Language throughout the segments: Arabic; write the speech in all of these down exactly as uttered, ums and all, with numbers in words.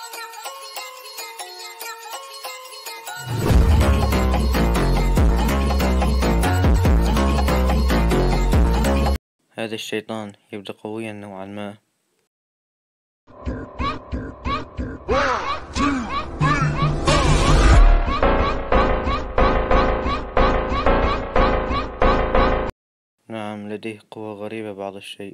هذا الشيطان يبدو قويا نوعا ما. نعم، لديه قوة غريبة بعض الشيء.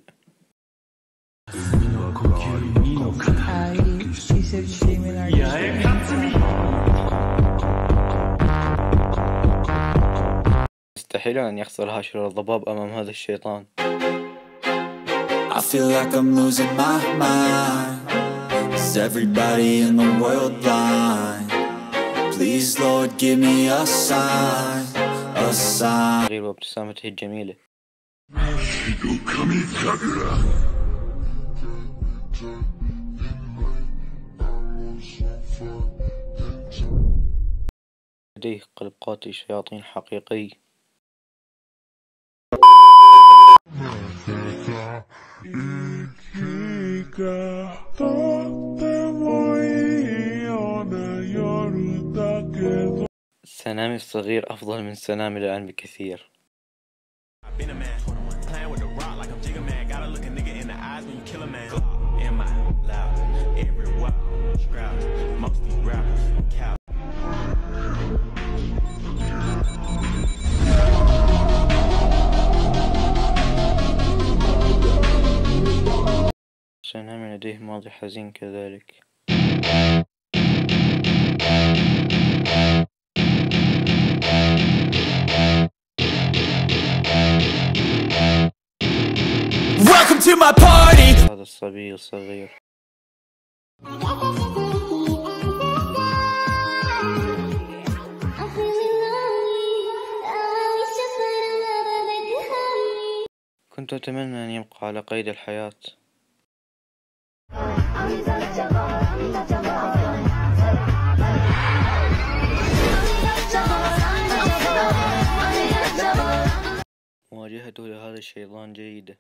يستحيل أن يخسر هاشر الضباب أمام هذا الشيطان. I feel like I'm losing my mind. Is everybody in the world blind? Please Lord give me a sign, a sign. غير وابتسامته الجميلة. لديه قلب قاتل شياطين حقيقي. سنامي الصغير أفضل من سنامي الآن بكثير. سنامي لديه ماضي حزين كذلك. Welcome to my party. هذا الصبي الصغير. كنت أتمنى أن يبقى على قيد الحياة. مواجهته لهذا الشيطان جيدة.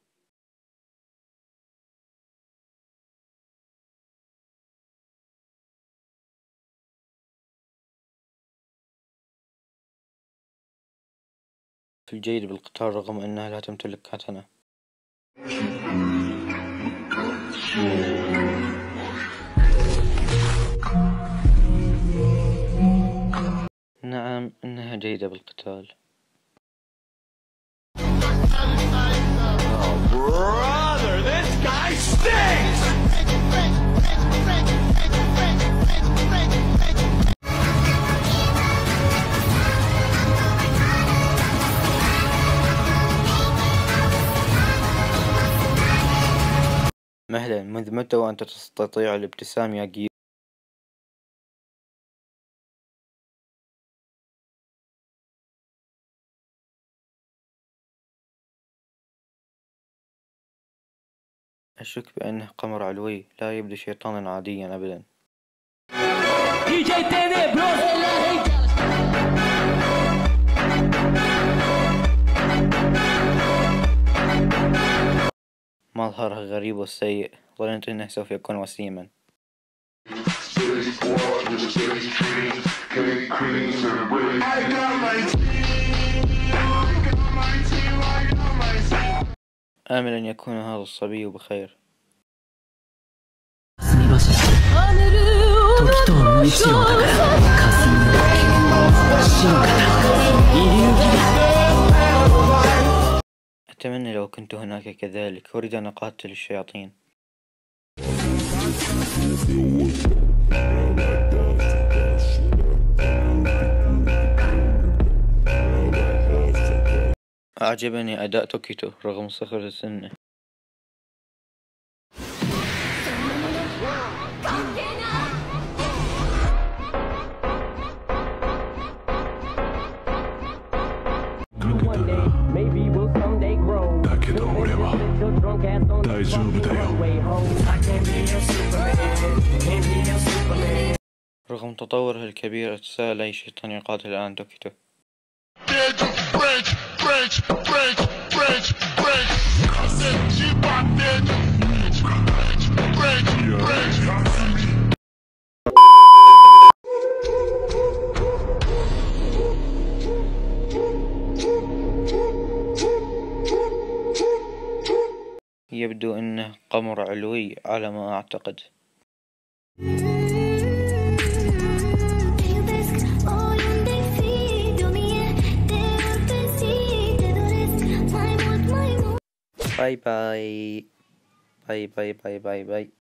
في الجيد بالقتال رغم أنها لا تمتلك كاتانا. نعم، إنها جيدة بالقتال. Oh, brother, this guy stinks! مهلا، منذ متى وأنت تستطيع الابتسام يا جيو؟ أشك بأنه قمر علوي، لا يبدو شيطانا عاديا أبدا. مظهره غريب وسيء، ظننت أنه سوف يكون وسيما. آمل أن يكون هذا الصبي بخير. أتمنى لو كنت هناك كذلك، أريد أن أقاتل الشياطين. أعجبني أداء توكيتو رغم صغر سنه. رغم تطوره الكبير أتساءل أي شيطان يقاتل الآن توكيتو. يبدو انه قمر علوي على ما اعتقد. باي باي باي باي باي باي باي.